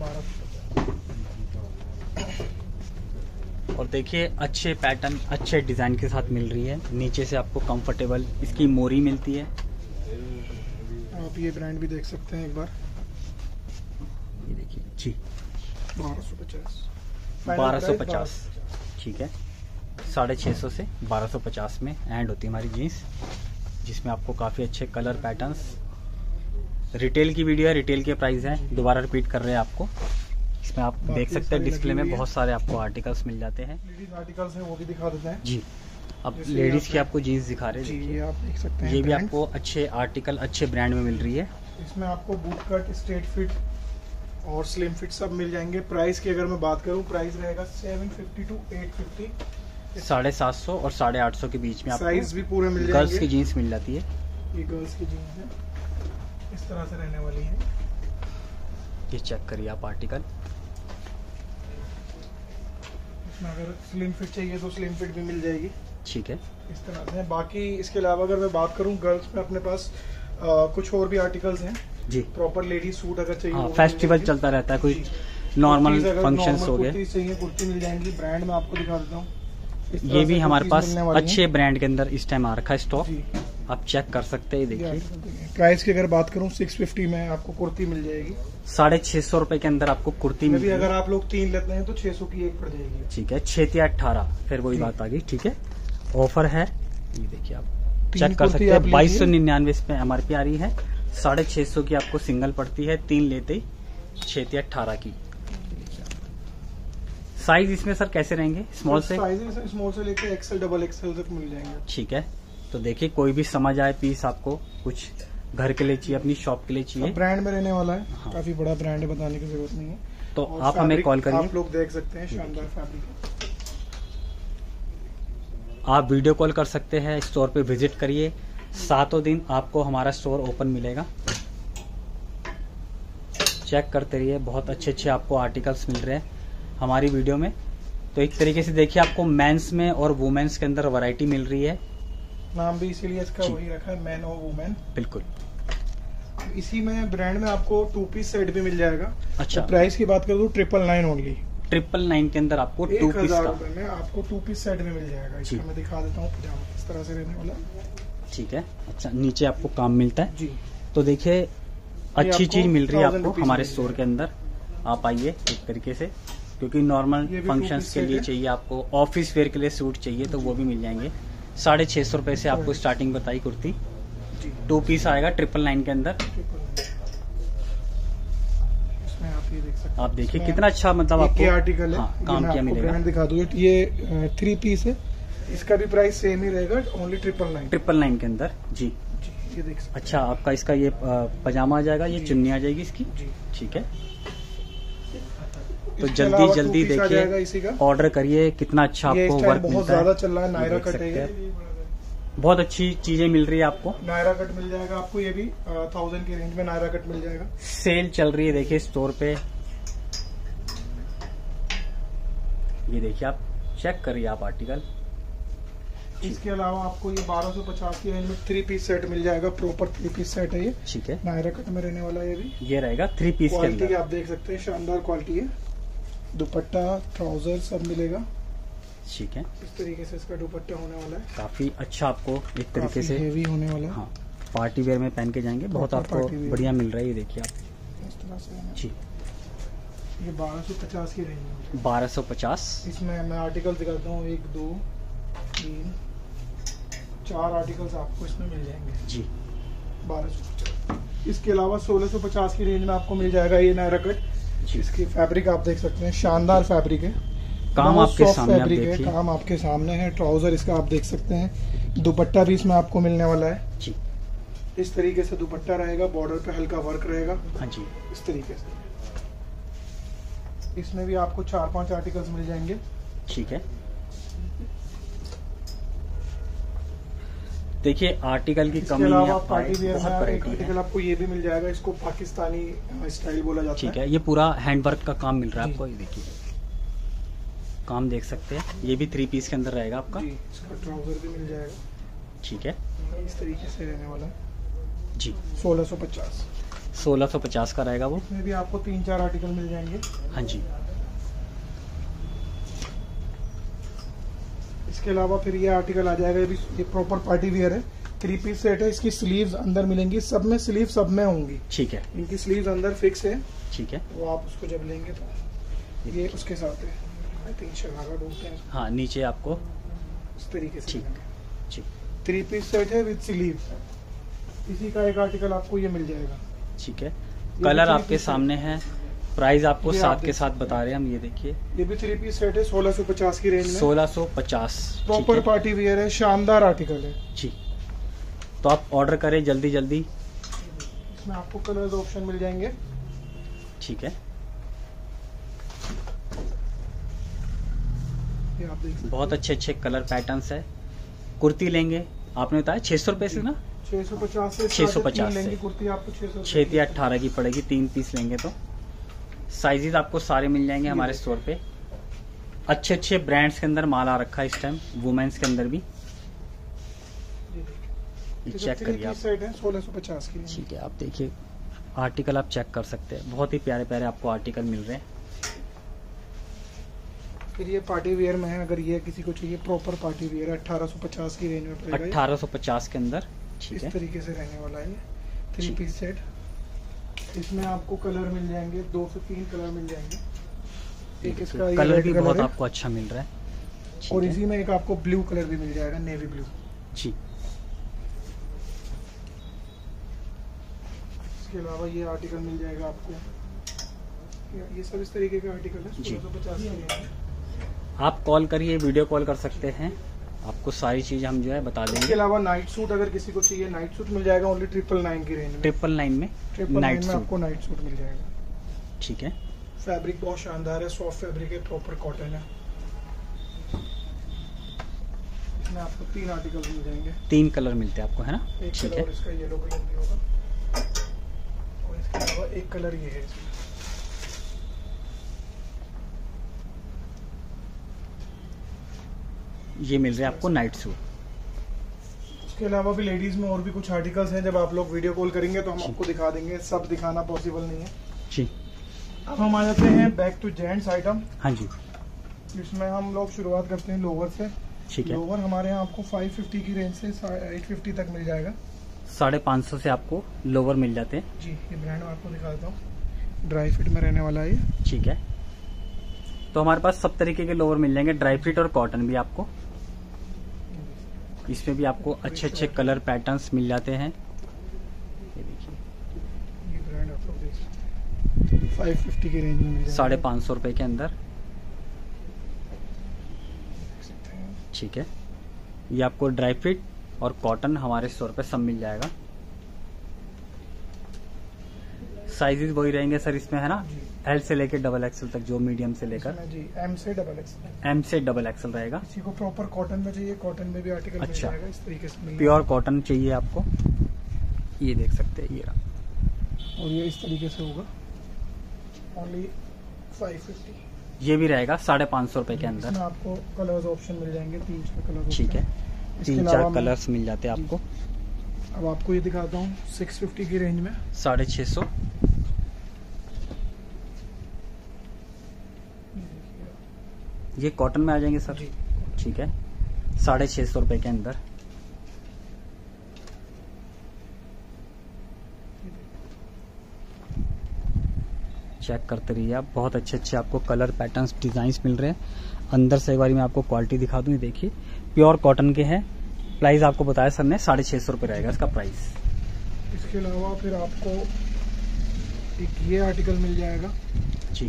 1250। और देखिए अच्छे पैटर्न अच्छे डिज़ाइन के साथ मिल रही है। नीचे से आपको कंफर्टेबल इसकी मोरी मिलती है। आप ये ब्रांड भी देख सकते हैं एक बार। ये देखिए जी 1250। 1250 ठीक है। 650 से 1250 में एंड होती है हमारी जीन्स, जिसमें आपको काफ़ी अच्छे कलर पैटर्न्स। रिटेल की वीडियो है, रिटेल के प्राइस हैं, दोबारा रिपीट कर रहे हैं आपको। इसमें आप देख सकते हैं डिस्प्ले में बहुत सारे आपको आर्टिकल्स मिल जाते हैं। लेडीज आर्टिकल्स हैं वो भी दिखा देते हैं जी। अब लेडीज की आपको जीन्स दिखा रहे जी, हैं। ये आप देख सकते हैं। ये भी ब्रांड। आपको अच्छे आर्टिकल अच्छे ब्रांड में मिल रही है। इसमें आपको बूट कट, स्ट्रेट फिट और स्लिम फिट सब मिल जाएंगे। प्राइस की अगर मैं बात करूं, प्राइस रहेगा 750 टू 850। 750 और 850 के बीच में आपको साइज भी पूरे मिल गर्ल्स की जाएंगे। जीन्स मिल जाती है। ये गर्ल्स की जीन्स है, इस तरह से रहने वाली है। ये चेक करिए आप आर्टिकल। इसमें अगर स्लिम फिट चाहिए तो स्लिम फिट भी मिल जाएगी ठीक है। इस तरह से। बाकी इसके अलावा अगर मैं बात करूं, गर्ल्स में अपने पास कुछ और भी आर्टिकल्स हैं जी। प्रॉपर लेडीज सूट अगर चाहिए। हाँ, वो भी फेस्टिवल मिल चलता रहता है, कोई जी। नॉर्मल कुर्तीज़ अगर फंक्शंस नॉर्मल हो गए। कुर्तीज़ चाहिए, कुर्ती मिल जाएंगी। ब्रांड में आपको दिखा देता हूँ। इस तरह ये भी से हमारे कुर्तीज़ पास मिलने वाली हैं। अच्छे ब्रांड के अंदर इस टाइम आ रखा है स्टॉक, जी। आप चेक कर सकते हैं। देखिए प्राइस की अगर बात करूं, 650 में आपको कुर्ती मिल जाएगी। 650 रुपए के अंदर आपको कुर्ती में मिल भी रही अगर है। आप लोग 3 लेते हैं तो 600 की एक पड़ जाएगी। ठीक है, 6 या 18 फिर वही जी। बात आ गई। ठीक है, ऑफर है। ये देखिए आप तीन चेक कर कुर्ती सकते हैं। आप लीजिए। 2299 इस पे MRP आ रही है। 650 की आपको सिंगल पड़ती है, 3 लेते ही 6 या 18 की। साइज इसमें सर कैसे रहेंगे? स्मॉल से साइज स्मॉल से लेके एक्सएल, डबल एक्सएल तक मिल जाएंगे। ठीक है। तो देखिए कोई भी समझ आए पीस, आपको कुछ घर के लिए चाहिए, अपनी शॉप के लिए चाहिए, ब्रांड में रहने वाला है। हाँ। काफी बड़ा ब्रांड है, बताने की जरूरत नहीं है। तो और आप हमें फैब्रिक कॉल करिए। आप लोग देख सकते हैं, शानदार फैब्रिक है। आप वीडियो कॉल कर सकते हैं, स्टोर पे विजिट करिए। 7 दिन आपको हमारा स्टोर ओपन मिलेगा। चेक करते रहिए, बहुत अच्छे आपको आर्टिकल्स मिल रहे हैं हमारी वीडियो में। तो एक तरीके से देखिए आपको मेंस में और वुमेन्स के अंदर वैरायटी मिल रही है। नाम भी इसीलिए इसका जी। वही रखा है, मैन और वुमेन। बिल्कुल। इसी में ब्रांड में आपको 2 पीस सेट भी मिल जाएगा। अच्छा। तो प्राइस की बात करूँ तो 999 ओनली। 999 के अंदर आपको 2 पीस 1000 का। रुपए में आपको 2 पीस सेट भी मिल जाएगा। जी। इसका मैं दिखा देता हूँ पजामा किस तरह से रहने वाला है। ठीक है। अच्छा, नीचे आपको काम मिलता है। जी। तो देखिए अच्छी आपको चीज मिल रही है 1000 आपको रुपीस हमारे मिल स्टोर जाएगा। के अंदर। आप आइए एक तरीके से, क्योंकि नॉर्मल ये भी फंक्शंस 2 के पीस लिए सेट है। चाहिए, आपको ऑफिस वेयर के लिए सूट चाहिए तो वो भी मिल जाएंगे। 650 रुपए से आपको स्टार्टिंग बताई कुर्ती। जी। 2 पीस आएगा 999 के अंदर। इसमें आप ये देख सकते हैं। आप देखिए इसमें कितना अच्छा मतलब एक आपको ये आर्टिकल है। हाँ, ये काम मैं किया आपको मिलेगा। ब्रांड दिखा दूँ। ये 3 पीस है। इसका भी प्राइस सेम ही रहेगा, ओनली 999। 999 के अंदर जी। जी, ये देख सकते अच्छा, आपका इसका ये पजामा आ जाएगा, ये जी। चुन्नी आ जाएगी इसकी। हैं। जी। ठीक है। तो इसके अलावा जल्दी 2 पीस आ जाएगा देखिए, इसी का। ऑर्डर करिए। कितना अच्छा ये आपको इस टाइम वर्क बहुत मिलता है। ज्यादा चल रहा है, नायरा देख कट सकते है। हैं। बहुत अच्छी चीजें मिल रही है आपको। नायरा कट मिल जाएगा आपको। ये भी 1000 की रेंज में नायरा कट मिल जाएगा। सेल चल रही है देखिए स्टोर पे। ये देखिए आप चेक करिए आप आर्टिकल। इसके अलावा आपको ये 1250 की रेंज में 3 पीस सेट मिल जाएगा। प्रॉपर 3 पीस सेट है ये। ठीक है। नायरा कट में रहने वाला है ये भी। ये रहेगा 3 पीस के क्वालिटी अंदर। आप देख सकते हैं, शानदार क्वालिटी है। दुपट्टा, ट्राउजर सब मिलेगा। ठीक है। इस तरीके से इसका दुपट्टा होने वाला है। काफी अच्छा आपको एक तरीके काफी से हेवी होने वाला है। हाँ पार्टी वेयर में पहन के जाएंगे, बहुत Proper आपको party wear। बढ़िया मिल रहा है। ये देखिए आप इस तरह से है। जी। ये 1250 की रेंज में। 1250। इसमें मैं आर्टिकल दिखाता हूँ। 1 2 3 4 आर्टिकल्स आपको इसमें मिल जाएंगे। जी। 1250। इसके अलावा 1650 की रेंज में आपको मिल जाएगा ये नायरा कट। जी। इसकी फैब्रिक आप देख सकते हैं, शानदार फैब्रिक है। काम बहुत आपके soft सामने आप फैब्रिक है। देखिए। काम आपके सामने है। ट्राउजर इसका आप देख सकते हैं। दुपट्टा भी इसमें आपको मिलने वाला है। जी। इस तरीके से दुपट्टा रहेगा। बॉर्डर पे हल्का वर्क रहेगा हाँ जी। इस तरीके से। इसमें भी आपको 4-5 आर्टिकल्स मिल जाएंगे। ठीक है। देखिए आर्टिकल की इसके कमी नहीं अलावा आप पाए, पार्टी वेयर बहुत में एक वैरायटी आर्टिकल है। आपको ये भी मिल जाएगा। इसको पाकिस्तानी स्टाइल बोला जाता ठीक है। है। ये पूरा हैंडवर्क का काम मिल रहा है जी। आपको। ये देखिए काम देख सकते हैं। ये भी 3 पीस के अंदर रहेगा आपका। जी, इसका ट्राउजर भी मिल जाएगा। ठीक है। इस तरीके से रहने वाला है। जी 1650। 1650 का रहेगा वो। इसमें भी आपको 3-4 आर्टिकल मिल जाएंगे। हाँ जी। इसके अलावा फिर ये आर्टिकल आ जाएगा, ये प्रॉपर पार्टी वियर है, 3 पीस सेट है। इसकी स्लीव्स अंदर मिलेंगी, सब में स्लीव सब में होंगी। ठीक है। इनकी स्लीव्स अंदर फिक्स है। ठीक है। वो आप उसको जब लेंगे तो ये उसके साथ है, आई थिंक शरारा बोलते हैं। हाँ, नीचे आपको इस तरीके से। ठीक ठीक 3 पीस सेट है विद स्लीव। इसी का एक आर्टिकल आपको ये मिल जाएगा। ठीक है। कलर आपके सामने है, प्राइस आपको साथ के साथ बता रहे हैं हम। ये देखिए, ये भी 3 पीस सेट है 1650 की रेंज में। 1650 प्रॉपर पार्टी वियर है, शानदार आर्टिकल है जी। तो आप ऑर्डर करें जल्दी जल्दी। इसमें आपको कलर्स ऑप्शन मिल जाएंगे। ठीक है। ये आप देख सकते बहुत अच्छे अच्छे कलर पैटर्न्स है। कुर्ती लेंगे आपने बताया 600 रुपए से ना, 650 से 650 लेंगे से। कुर्ती आपको 600 6 या 18 की पड़ेगी, 3 पीस लेंगे तो। साइजेस आपको सारे मिल जाएंगे हमारे स्टोर पे। अच्छे अच्छे ब्रांड्स के अंदर माल आ रखा है इस टाइम, वुमेन्स के अंदर भी। ये चेक करिए आप। सेट है 1650 की। ठीक है, आप देखिए आर्टिकल आप चेक कर सकते हैं, बहुत ही प्यारे प्यारे आपको आर्टिकल मिल रहे हैं। फिर ये पार्टी वियर में है, अगर ये किसी को चाहिए प्रॉपर पार्टी वियर है, 1850 की रेंज में पड़ेगा। 1850 के अंदर। ठीक है। इस तरीके से रहने वाला है 3 पीस सेट। इसमें आपको कलर मिल जाएंगे, 2 से 3 कलर मिल जाएंगे। एक इसका कलर भी बहुत आपको अच्छा मिल रहा है। और इसी में एक आपको ब्लू कलर भी मिल जाएगा, नेवी ब्लू। जी। इसके अलावा ये आर्टिकल मिल जाएगा आपको, ये सब इस तरीके के आर्टिकल है 1650 की रेंज में। आप कॉल करिए, वीडियो कॉल कर सकते हैं, आपको सारी चीजें हम जो है बता इसके देंगे। अलावा नाइट सूट अगर किसी को चाहिए, नाइट सूट मिल जाएगा ओनली 999 की रेंज में। 999 में 999 नाइट में सूट। आपको नाइट सूट मिल जाएगा। ठीक है। फैब्रिक बहुत शानदार है, सॉफ्ट फैब्रिक है, प्रॉपर कॉटन है। इसमें आपको 3 आर्टिकल मिल जाएंगे। 3 कलर मिलते हैं आपको, है ना। एक ठीक कलर है। और इसका येलो कलर भी होगा, और इसके अलावा एक कलर ये है इसमें। ये मिल रहा है आपको नाइट सूट। इसके अलावा भी लेडीज में और भी कुछ आर्टिकल्स हैं, जब आप लोग वीडियो कॉल करेंगे तो हम आपको दिखा देंगे, सब दिखाना पॉसिबल नहीं है जी। अब हम आ जाते हैं बैक टू जेंट्स आइटम। हाँ जी। इसमें हम लोग शुरुआत करते हैं लोअर से। ठीक है। लोअर हमारे यहाँ आपको 550 की रेंज से 850 तक मिल जाएगा। 550 से आपको लोअर मिल जाते हैं। जी, ये ब्रांड आपको दिखा देता हूँ, ड्राई फिट में रहने वाला है ये। ठीक है। तो हमारे पास सब तरीके के लोअर मिल जाएंगे, ड्राई फिट और कॉटन भी आपको। इसमें भी आपको अच्छे अच्छे कलर पैटर्न्स मिल जाते हैं। ये देखिए, ये ब्रांड आप लोग देख सकते हैं, 550 की रेंज में मिल जाएगा। 550 रुपए के अंदर। ठीक है। ये आपको ड्राई फिट और कॉटन हमारे स्टोर पे सब मिल जाएगा। साइजेस वही रहेंगे सर इसमें, है ना। एल से लेकर XXL तक, जो मीडियम से लेकर इसमें जी एम से XXL। M से XXL रहेगा। किसी को प्रॉपर कॉटन में चाहिए, कॉटन में भी आर्टिकल मिल अच्छा। जाएगा, इस तरीके से मिल प्योर कॉटन चाहिए आपको, ये देख सकते हैं, ये रहा। और ये इस तरीके से होगा, ओनली 550। ये भी रहेगा 550 रुपए के इसमें अंदर। आपको कलर्स ऑप्शन मिल जाएंगे, 3-4 कलर। ठीक है। 3-4 कलर्स मिल जाते हैं आपको। अब आपको ये दिखाता हूँ 650 की रेंज में। 650। ये कॉटन में आ जाएंगे सर। जी। ठीक है। 650 रुपए के अंदर। चेक करते रहिए आप, बहुत अच्छे अच्छे आपको कलर पैटर्न्स डिजाइन मिल रहे हैं। अंदर से एक बार मैं आपको क्वालिटी दिखा दूं, ये देखिए प्योर कॉटन के हैं। प्राइस आपको बताया सर ने 650 रुपए रहेगा इसका प्राइस। इसके अलावा फिर आपको एक ये आर्टिकल मिल जाएगा जी।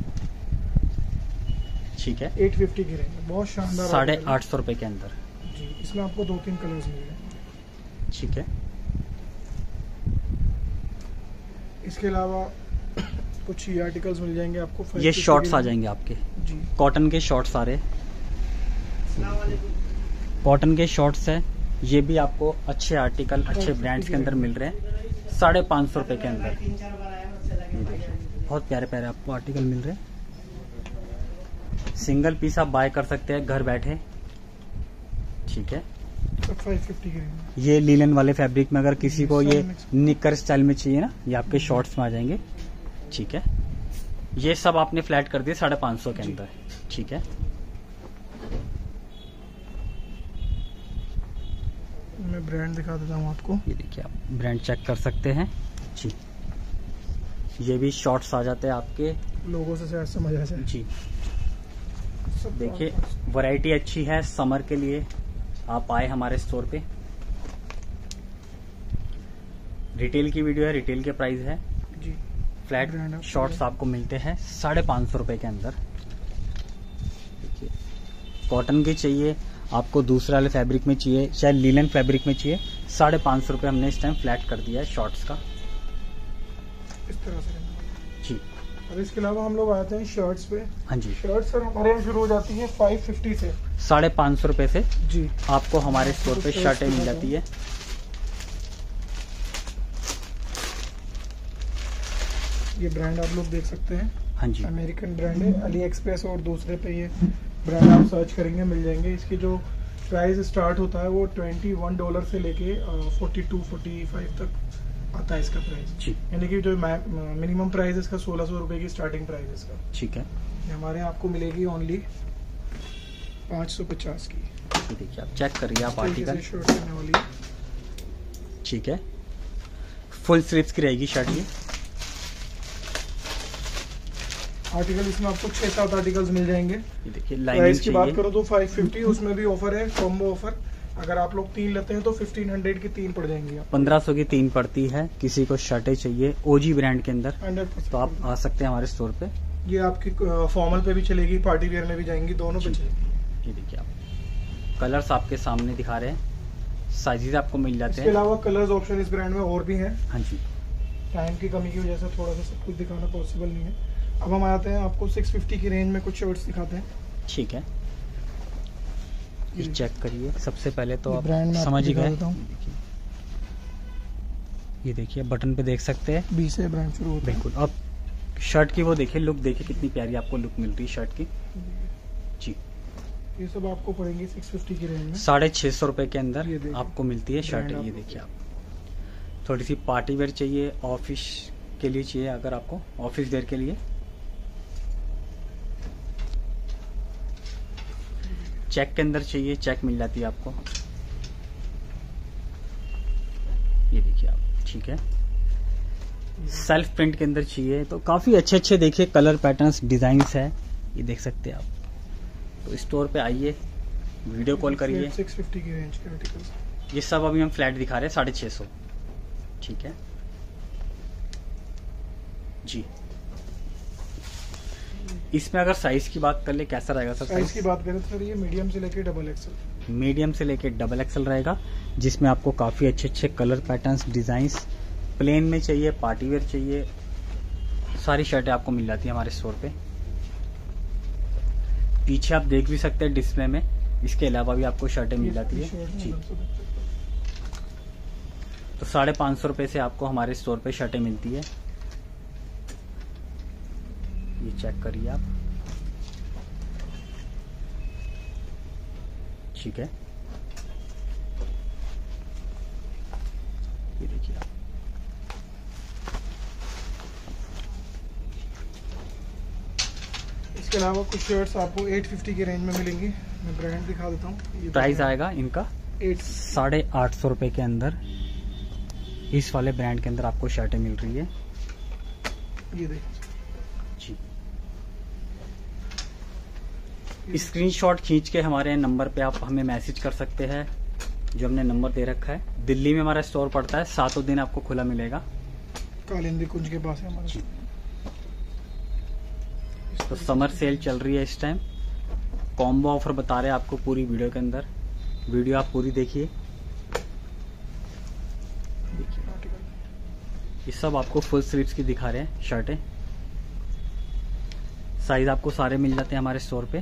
ठीक है। 850 की रेंज में, बहुत शानदार। 850 रुपए के अंदर। जी, इसमें आपको 2-3 कलर्स मिल जाएंगे। ठीक है। इसके अलावा कुछ ये आर्टिकल्स मिल जाएंगे आपको। ये शॉर्ट्स आ जाएंगे आपके, जी, कॉटन के शॉर्ट्स सारे, कॉटन के शॉर्ट्स है। ये भी आपको अच्छे आर्टिकल, अच्छे ब्रांड्स के अंदर मिल रहे हैं 550 रुपए के अंदर। ये देखिए, बहुत प्यारे प्यारे आपको आर्टिकल मिल रहे हैं। सिंगल पीस आप बाय कर सकते हैं घर बैठे। ठीक है। सब 550 की रेंज। ये लीलन वाले फैब्रिक में अगर किसी को ये सब mix। निकर स्टाइल में चाहिए ना, ये आपके शॉर्ट्स में आ जाएंगे। ठीक है, ये सब आपने फ्लैट कर दिए 550 के जी। अंदर। ठीक है, मैं ब्रांड दिखा देता हूँ आपको। ये देखिए आप ब्रांड चेक कर सकते हैं जी। ये भी शॉर्ट्स आ जाते हैं आपके लोगों से शायद समझ आ जाए। जी। सब देखिए वैरायटी अच्छी है समर के लिए, आप आए हमारे स्टोर पे। रिटेल की वीडियो है, रिटेल के प्राइस है। जी। फ्लैट ब्रांड आपको शॉर्ट्स आपको मिलते हैं 550 रुपए के अंदर। देखिए कॉटन के चाहिए आपको, दूसरे वाले फैब्रिक में चाहिए, चाहे लीलन फैब्रिक में चाहिए, 550 रुपए हमने इस टाइम फ्लैट कर दिया है शॉर्ट्स का। इस तरह से रहने जी। वाला। और इसके अलावा हम लोग आते हैं शर्ट्स पे। हाँ जी, शर्ट सर हमारे यहाँ शुरू हो जाती है 550 से। 550 रुपए से जी। आपको हमारे स्टोर पे शर्टें मिल जाती है। ये ब्रांड आप लोग देख सकते हैं, हाँ जी, अमेरिकन ब्रांड है। अली एक्सप्रेस और दूसरे पे ये ब्रांड आप सर्च करेंगे मिल जाएंगे। इसकी जो प्राइस स्टार्ट होता है वो $21 से लेके 42-45 तक आता है इसका प्राइस। जी। यानी कि जो मिनिमम प्राइस इसका 1600 रुपए की स्टार्टिंग प्राइस इसका। ठीक है, ये हमारे यहाँ आपको मिलेगी ओनली 550 की। ये देखिए आप चेक करिए आप तरीके से आर्टिकल। शर्ट रहने वाली है। ठीक है, फुल स्लीव्स की रहेगी शर्ट ये। आर्टिकल इसमें आपको 6-7 आर्टिकल्स मिल जाएंगे। ये देखिए लाइनिंग प्राइस की बात चाहिए। करो तो 550, उसमें भी ऑफर है, कॉम्बो ऑफर। अगर आप लोग 3 लेते हैं तो 1500 की 3 पड़ जाएंगी आप। 1500 की 3 पड़ती है। किसी को शर्टें चाहिए ओजी ब्रांड के अंदर 100%। तो आप आ सकते हैं हमारे स्टोर पे। ये आपकी फॉर्मल पे भी चलेगी, पार्टी वेयर में भी जाएंगी, दोनों पे जी। चलेगी। ये देखिए आप कलर्स आपके सामने दिखा रहे हैं, साइजेस आपको मिल जाते इसके हैं। अलावा कलर्स ऑप्शन इस ब्रांड में और भी हैं। हाँ जी, टाइम की कमी की वजह से थोड़ा सा सब कुछ दिखाना पॉसिबल नहीं है। अब हम आते हैं आपको 650 की रेंज में कुछ शर्ट्स दिखाते हैं। ठीक है, ये चेक करिए। सबसे पहले तो ये आप ब्रांड में समझ ही आपको गए। दिखा देता हूँ। ये देखिए बटन पे देख सकते हैं। 20 से ब्रांड शुरू होता है। बिल्कुल। अब शर्ट की वो देखिए लुक, देखिए कितनी प्यारी आपको लुक मिल रही है शर्ट की जी। ये सब आपको पड़ेंगे 650 की रेंज में। 650 रुपए के ये अंदर देखिए, आपको मिलती है शर्ट। ब्रांड ये आपको देखिए आप थोड़ी सी पार्टी वेयर चाहिए, ऑफिस के लिए चाहिए, अगर आपको ऑफिस वेयर के लिए। चेक के अंदर चाहिए, चेक मिल जाती है आपको। ये देखिए आप। ठीक है, सेल्फ प्रिंट के अंदर चाहिए तो काफी अच्छे अच्छे देखिए कलर पैटर्न्स डिजाइन्स है, ये देख सकते हैं आप। तो स्टोर पे आइए, वीडियो कॉल करिए। 650 की रेंज के आर्टिकल्स। ये सब अभी हम फ्लैट दिखा रहे हैं 650। ठीक है जी। इसमें अगर साइज की बात कर ले कैसा रहेगा सर? साइज की बात करें तो सर ये मीडियम से लेके डबल एक्सल। मीडियम से लेके डबल एक्सल रहेगा, जिसमें आपको काफी अच्छे अच्छे कलर पैटर्न्स डिजाइन्स, प्लेन में चाहिए, पार्टी वेयर चाहिए, सारी शर्टें आपको मिल जाती है हमारे स्टोर पे। पीछे आप देख भी सकते हैं डिस्प्ले में, इसके अलावा भी आपको शर्टें मिल जाती है जी। तो 550 रुपए से आपको हमारे स्टोर पे शर्टें मिलती है। ये चेक करिए आप। ठीक है, ये देखिए आप। इसके अलावा कुछ शर्ट्स आपको 850 की रेंज में मिलेंगी। मैं ब्रांड दिखा देता हूँ। प्राइस आएगा इनका 850 रुपए के अंदर। इस वाले ब्रांड के अंदर आपको शर्टें मिल रही है। ये देखिए जी। स्क्रीनशॉट खींच के हमारे नंबर पे आप हमें मैसेज कर सकते हैं, जो हमने नंबर दे रखा है। दिल्ली में हमारा स्टोर पड़ता है, 7 दिन आपको खुला मिलेगा। कालिंदी कुंज के पास है हमारा। तो समर सेल चल रही है इस टाइम, कॉम्बो ऑफर बता रहे हैं आपको पूरी वीडियो के अंदर। वीडियो आप पूरी देखिए। ये सब आपको फुल स्लीव्स की दिखा रहे हैं शर्टें। साइज आपको सारे मिल जाते हैं हमारे स्टोर पे।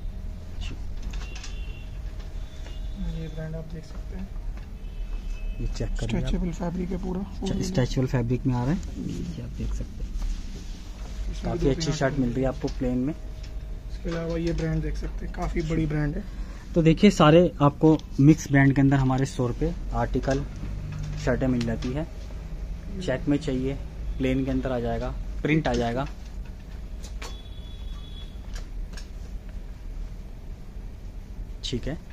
ये ब्रांड आप देख सकते हैं। ये चेक करिए, स्ट्रेचेबल फैब्रिक है पूरा। स्ट्रेचेबल फैब्रिक में आ रहा है, ये आप देख सकते हैं। काफी अच्छी शर्ट मिल रही है आपको प्लेन में। इसके अलावा ये ब्रांड देख सकते हैं, काफी बड़ी ब्रांड है। तो देखिए सारे आपको मिक्स ब्रांड के अंदर हमारे स्टोर पे आर्टिकल शर्टें मिल जाती है। चेक में चाहिए, प्लेन के अंदर आ जाएगा, प्रिंट आ जाएगा। ठीक है,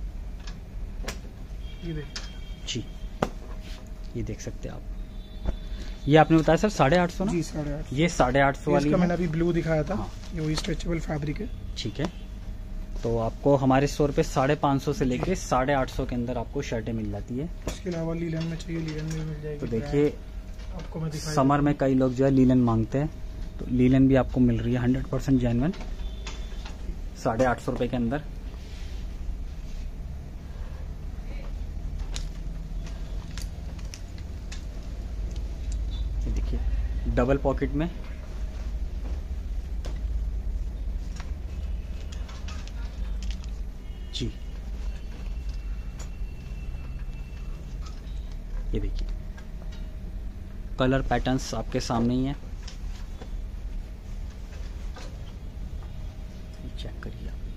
ये देखिए जी, ये देख सकते हैं आप। ये आपने बताया सर 850 ना? जी 850। ये 850 वाली इसका है। मैंने अभी ब्लू दिखाया था। हाँ। ये वही स्ट्रेचेबल फैब्रिक है। ठीक है, तो आपको हमारे स्टोर पे 550 से लेके 850 के अंदर आपको शर्टें मिल जाती है। इसके अलावा लीलन में चाहिए, लीलन में भी मिल जाएगी। तो देखिए आपको मैं दिखाई समर में कई लोग जो है लीलन मांगते हैं, तो लीलन भी आपको मिल रही है 100% जेन्युइन 850 रुपए के अंदर। ये देखिए डबल पॉकेट में, जी ये देखिए कलर पैटर्न्स आपके सामने ही है। चेक करिए आप।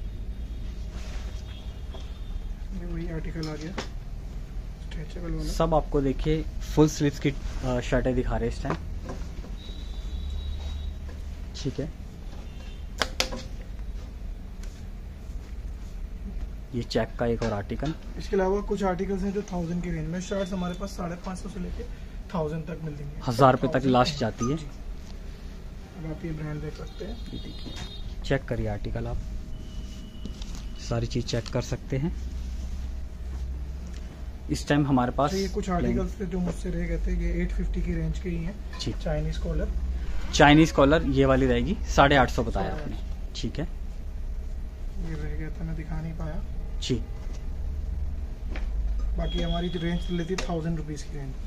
ये वही आर्टिकल आ गया स्ट्रेचेबल वाला। सब आपको देखिए फुल स्लीव्स की शर्टें दिखा रहे हैं इस टाइम। ठीक है, ये चेक का एक और आर्टिकल। इसके अलावा कुछ आर्टिकल्स हैं जो 1000 की रेंज में। शर्ट्स हमारे पास 550 से लेके 1000 तक मिल देंगे। 1000 रुपए तक लास्ट जाती है। जी। अब आप ये ब्रांड देख सकते हैं। ये देखिए, चेक करिए आर्टिकल आप, सारी चीज चेक कर सकते हैं। इस टाइम हमारे पास तो ये कुछ आर्टिकल्स थे जो मुझसे रह गए थे। ये 850 की रेंज के ही हैं। जी, चाइनीज कॉलर। चाइनीज कॉलर ये वाली रहेगी 850 बताया आपने। ठीक है, ये रह गया था, मैं दिखा नहीं पाया। जी बाकी हमारी जो रेंज लेती है 1000 रुपीज की रेंज।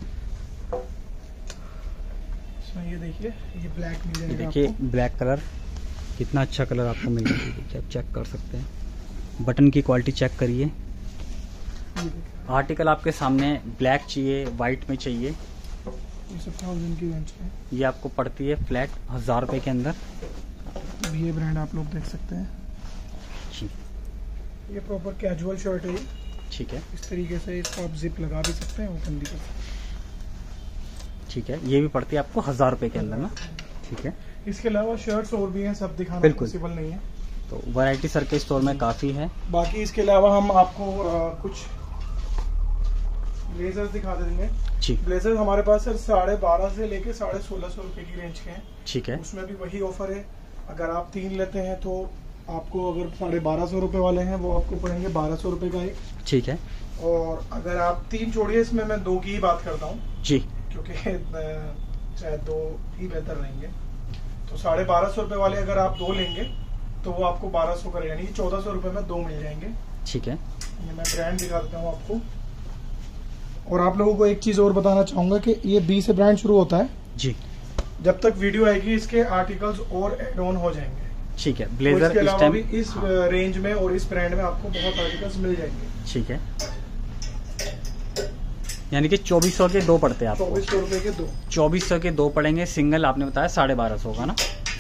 इसमें ये देखिए, ये ब्लैक मिल ये जाएगा देखिए आपको। ब्लैक कलर, कितना अच्छा कलर आपको मिल रहा है। देखिए आप चेक कर सकते हैं, बटन की क्वालिटी चेक करिए। ये देखिए, आर्टिकल आपके सामने ब्लैक चाहिए, वाइट में चाहिए, ये सब 1000 की रेंज है। ये आपको पड़ती है फ्लैट 1000 रुपए के अंदर। अब ये ब्रांड आप लोग देख सकते हैं। जी ये प्रॉपर कैजुअल शर्ट है। ठीक है, इस तरीके से इसको आप जिप लगा भी सकते हैं, ओपन भी कर सकते हैं। ठीक है, ये भी पड़ती है आपको 1000 रुपए के अंदर ना। ठीक है, इसके अलावा शर्ट्स और भी हैं, सब दिखाना बिल्कुल। पॉसिबल नहीं है। तो वैरायटी सर के स्टोर में काफ़ी है। बाकी इसके अलावा हम आपको कुछ ब्लेजर्स दिखा देंगे। जी ब्लेजर हमारे पास सर 1250 से लेके 1650 रुपए की रेंज के हैं। ठीक है, उसमें भी वही ऑफर है। अगर आप 3 लेते हैं तो आपको, अगर 1250 रुपए वाले हैं वो आपको पड़ेंगे 1200 रुपए का एक। ठीक है, और अगर आप 3 छोड़िए, इसमें मैं 2 की ही बात करता हूँ जी क्योंकि शायद 2 ही बेहतर रहेंगे। तो 1250 रुपए वाले अगर आप 2 लेंगे तो वो आपको 1200 का, यानी 1400 रुपए में 2 मिल जाएंगे। ठीक है, ये मैं ब्रांड दिखा देता हूँ आपको। और आप लोगों को एक चीज और बताना चाहूंगा कि ये बी से ब्रांड शुरू होता है। जी जब तक वीडियो आएगी इसके आर्टिकल्स और एड ऑन हो जाएंगे। ठीक है। और ब्लेजर इसके इस अलावा टाइम भी इस रेंज में और इस ब्रांड में आपको बहुत आर्टिकल्स मिल जाएंगे। ठीक है, यानी कि 2400 के 2 पड़ते हैं आपको। 2400 रुपए के 2। 2400 के 2 पड़ेंगे। सिंगल आपने बताया 1250 का ना।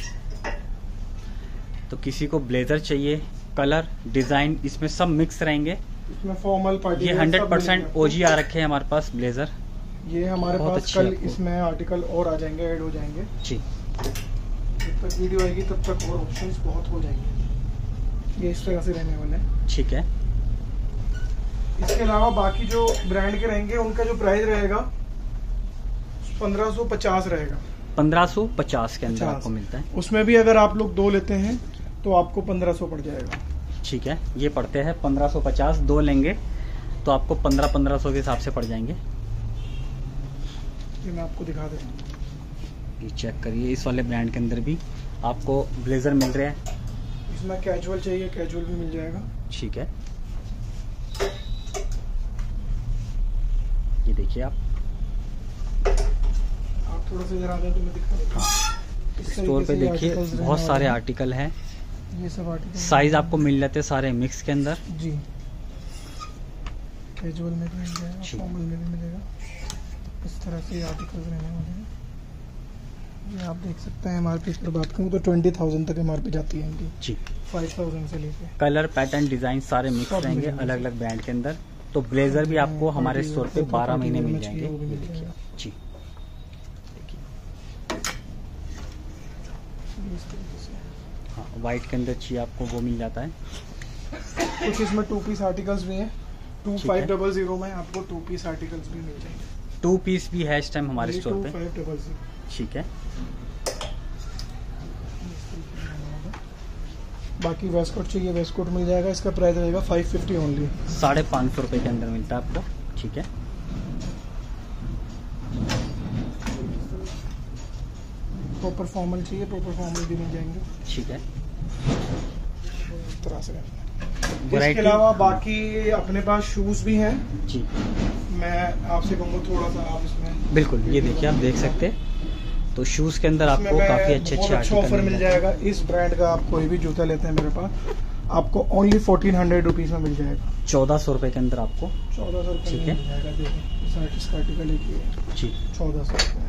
तो किसी को ब्लेजर चाहिए, कलर डिजाइन इसमें सब मिक्स रहेंगे। इसमें फॉर्मल पार्टी ये 100% ओजी आ रखे हैं हमारे पास ब्लेजर। ये हमारे बहुत पास अच्छे कल आपको। इसमें आर्टिकल और आ जाएंगे, ऐड हो जाएंगे। जी, जब तक वीडियो आएगी तब तक और ऑप्शंस बहुत हो जाएंगे। ये इस तरह से रहने वाले हैं। ठीक है, इसके अलावा बाकी जो ब्रांड के रहेंगे उनका जो प्राइस रहेगा 1550 रहेगा। 1550 के अंदर 50। आपको मिलता है। उसमें भी अगर आप लोग 2 लेते हैं तो आपको 1500 पड़ जाएगा। ठीक है, ये पड़ते हैं 1550। 2 लेंगे तो आपको 1500 के हिसाब से पड़ जाएंगे। ये मैं आपको दिखा देता हूँ। ये चेक करिए, इस वाले ब्रांड के अंदर भी आपको ब्लेजर मिल रहे हैं। इसमें कैजुअल चाहिए, कैजुअल भी मिल जाएगा। ठीक है, ये देखिए आप थोड़ा सा इधर आ जाए तो मैं दिखा देता हूँ। इस स्टोर तरीके पे से ये देखिए articles रहने बहुत सारे वाले हैं। आर्टिकल हैं। ये सब आर्टिकल साइज आपको मिल जाते हैं सारे मिक्स के अंदर। जी, कैजुअल में भी मिल जाएगा, ठीक। फॉर्मल में भी मिलेगा। इस तरह से आर्टिकल्स रहने वाले हैं। ये आप देख सकते हैं MRP पर बात करूँ तो 20,000 तक MRP जाती है इनकी, जी। 5,000 से लेके। कलर पैटर्न डिजाइन सारे मिक्स सब रहेंगे मिलेंगे। अलग अलग ब्रांड के अंदर। तो ब्लेजर भी आपको हमारे स्टोर पे 12 महीने मिल जाएंगे। वो भी मिल देखिए जाएगा। जी, देखिए इस तरीके से। हाँ, व्हाइट के अंदर चाहिए आपको वो मिल जाता है। कुछ इसमें 2 पीस आर्टिकल्स भी हैं, ठीक है। 2500 में आपको 2 पीस आर्टिकल्स भी मिल जाएंगे। 2 पीस भी है इस टाइम हमारे स्टोर पे। 2500। ठीक है। बाकी वेस्ट कोट चाहिए, वेस्ट कोट मिल जाएगा। इसका प्राइस रहेगा 550 ओनली। 550 रुपए के अंदर मिलता है आपको। ठीक है। प्रॉपर फॉर्मल चाहिए, प्रॉपर फॉर्मल भी मिल जाएंगे ठीक है। इस तरह से। इसके वैरायटी अलावा बाकी अपने पास शूज भी हैं। जी, मैं आपसे कहूँगा थोड़ा सा आप इसमें बिल्कुल ये देखिए आप देख सकते हैं। तो शूज के अंदर आपको काफी अच्छे बहुत अच्छा ऑफर मिल जाएगा। इस ब्रांड का आप कोई भी जूता लेते हैं मेरे पास, आपको ओनली 1400 रुपीज में मिल जाएगा। 1400 रुपए के अंदर आपको। 1400 रुपये ठीक है। मिल जाएगा। देखिए इस आर्टिकल एक ही है, जी। 1400।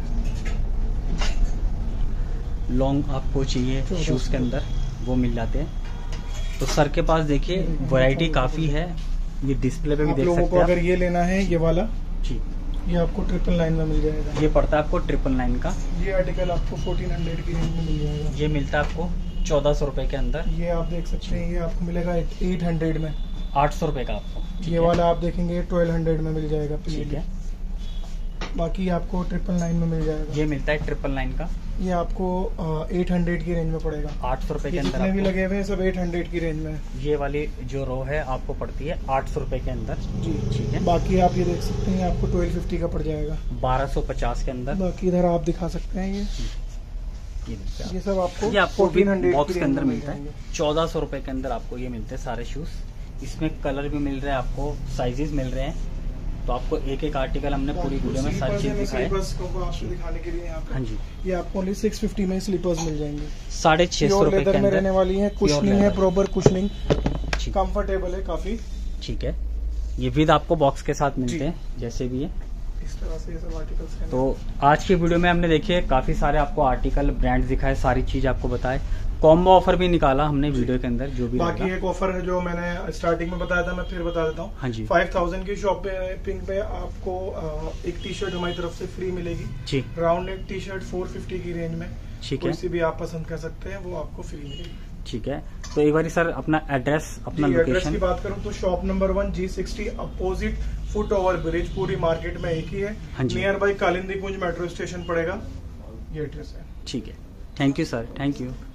लॉन्ग आपको चाहिए 1400 शूज के अंदर वो मिल जाते हैं। तो सर के पास देखिए वैरायटी काफी है। ये डिस्प्ले पे भी आप देख लोगों सकते को हैं अगर आप। ये लेना है ये वाला, जी, ये आपको 999 में मिल जाएगा। ये पड़ता है आपको 999 का। ये आर्टिकल आपको 1400 की रेंज में मिल जाएगा। ये मिलता है आपको 1400 रुपए के अंदर। ये आप देख सकते हैं, ये आपको मिलेगा 800 में। 800 रुपए का आपको। ठीक ये है। वाला आप देखेंगे 1200 में मिल जाएगा। ठीक है। बाकी आपको 999 में मिल जाएगा। ये मिलता है 999 का। ये आपको 800 की रेंज में पड़ेगा। 800 रुपए के ये अंदर जितने भी आपको। लगे हुए हैं सब 800 की रेंज में है। ये वाली जो रो है आपको पड़ती है 800 रुपए के अंदर। जी ठीक है। बाकी आप ये देख सकते हैं, आपको 1250 का पड़ जाएगा। 1250 के अंदर। बाकी इधर आप दिखा सकते हैं, ये देखिए आप। ये सब आपको ये आपको 1400 बॉक्स की के रेंज अंदर में मिलता है। जाएंगे। 1400 रुपए के अंदर आपको ये मिलते हैं सारे शूज। इसमें कलर भी मिल रहे हैं आपको, साइजेस मिल रहे हैं। तो आपको एक एक आर्टिकल हमने पूरी वीडियो में सारी चीज दिखाई है। स्लीपर्स को आपको दिखाने के लिए यहाँ पे हाँ जी, ये आपको ओनली 650 में स्लीपर्स मिल जाएंगे। 650 प्योर रुपए लेदर के में रहने अंदर। वाली है, कुशनिंग है, लेदर। प्रॉपर कुशनिंग, ठीक। कंफर्टेबल है काफी। ठीक है। ये विद आपको बॉक्स के साथ मिलते जी। हैं जैसे भी है। इस तरह से ये सब आर्टिकल्स हैं। तो आज की वीडियो में हमने देखिए काफी सारे आपको आर्टिकल ब्रांड दिखाए, सारी चीज आपको बताए। कॉम्बो ऑफर भी निकाला हमने वीडियो के अंदर जो भी बाकी रहेगा। एक ऑफर है जो मैंने स्टार्टिंग में बताया था, मैं फिर बता देता हूँ। हाँ जी। 5000 की शॉपिंग पे आपको एक टी शर्ट हमारी तरफ से फ्री मिलेगी। जी, राउंड नेक टी शर्ट 450 की रेंज में, ठीक है। कोई सी भी आप पसंद कर सकते हैं, वो आपको फ्री मिलेगी। ठीक है। तो एक बार सर अपना एड्रेस, अपना जी, एड्रेस की लोकेशन। बात करूँ तो shop number 1 G60 opposite foot over bridge, पूरी मार्केट में एक ही है। हाँ जी। Nearby Kalindi Kunj metro station पड़ेगा, ये एड्रेस है। ठीक है। Thank you sir, thank you.